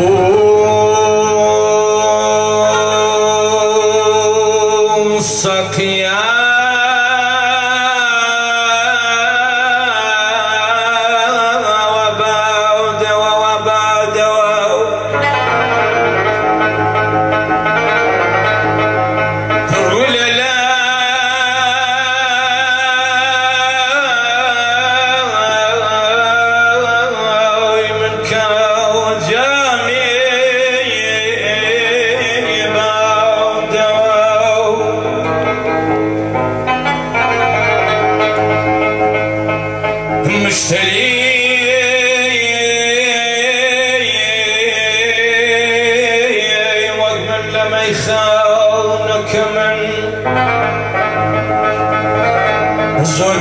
زور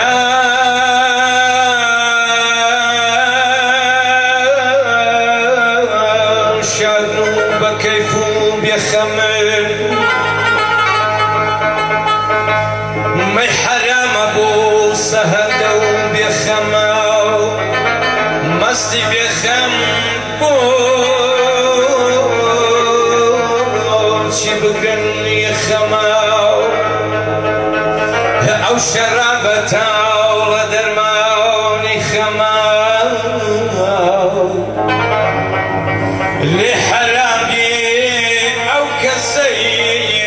بيان شادو بكيفو بيخمر ما يحرم ابو سهدو بيخمر مستي بيخمر شي بقن يخمر او شرابتا ولا درماني خمار اللي حرامي او كسي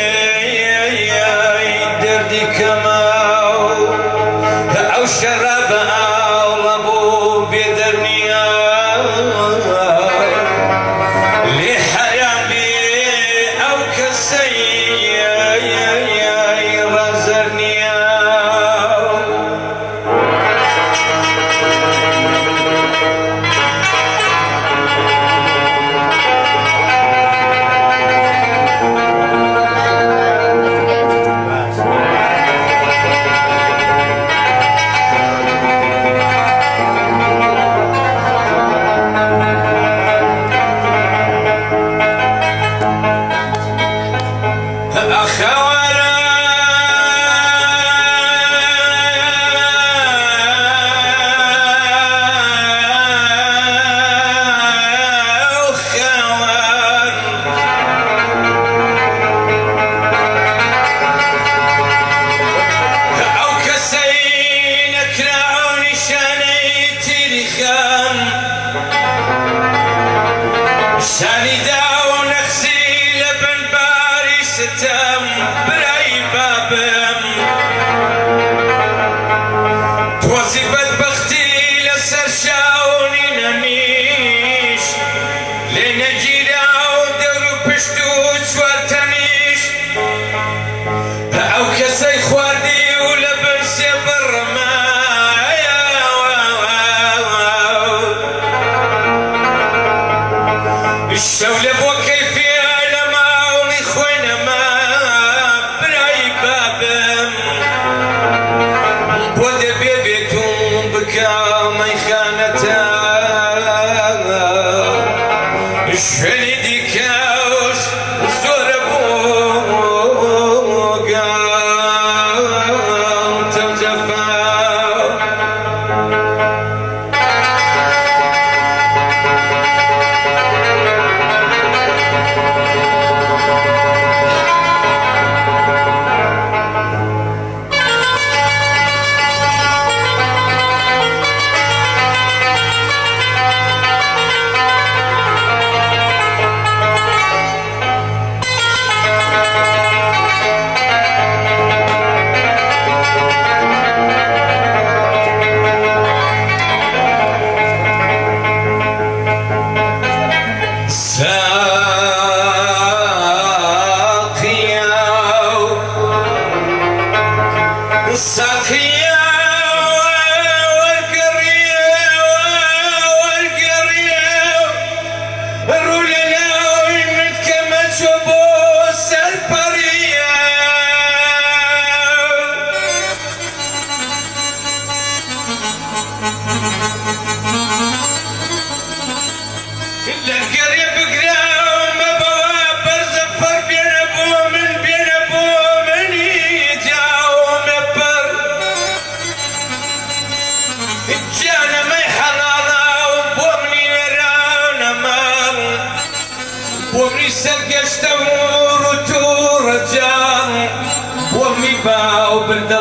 دردي كماو او شرابا ولا ابو بيدرنيا اللي حرامي او كسي شاني داو نفسي لبن باري ستم براي بابم توزي بدبختي لسر شاوني نميش لنجي داو درو بشتو شوارتنيش او كسي خواردي ولبن سيبر الشولة بوكيفي لما وليخوينا ما براي بابم بود بيبيتون بكا ما يخانتا الشولي ديكاوش زور بوكا تجفا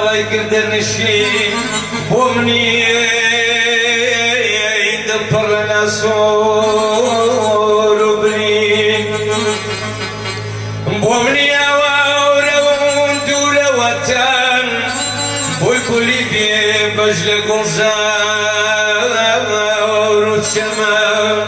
دڵی گردنشین بۆ منی دڵپڕ لە ناسۆر و برین بۆ منی ئاواورەوە دوورەوەتان بۆی کولی بێ بەش لە گوڵزار و چەمەن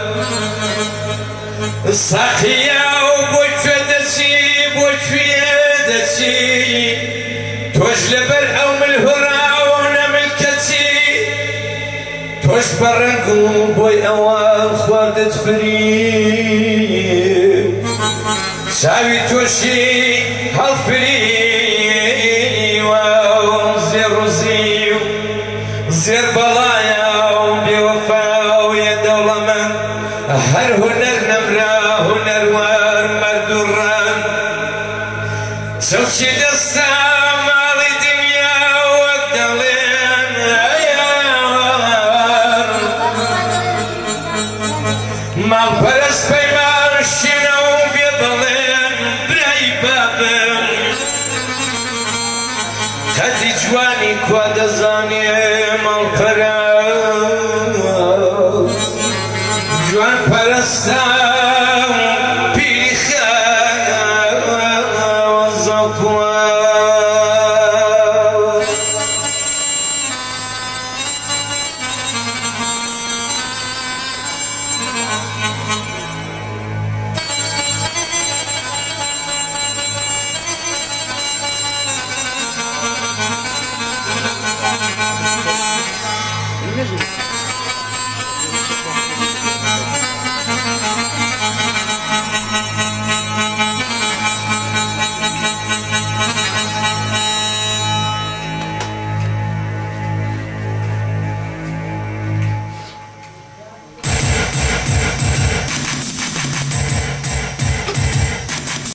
ساقییا و بۆی کوێ دەچی بۆی کوێ دەچی تۆش لەبەر ئەو ملهوڕاوە نەملکەچی تۆش بەڕەنگ و بۆی ئەوە خواردت فری چاوی تۆشی هەڵفریوە زێر و زیو زێر بەڵایە و بێوەفاویە دەوڵەمەند هەر هونەر نەمرا هونەروەر مەرد و ڕەن چەوشی دەستا ماڵی دنیا وەک دەڵێن ماڵپەرست پەیمان شینە و بێ بەڵێن برای بابم قەدی جوانی کوا دەزانێ ماڵپەرست جوان پەرستە پیری خەوەزە کووە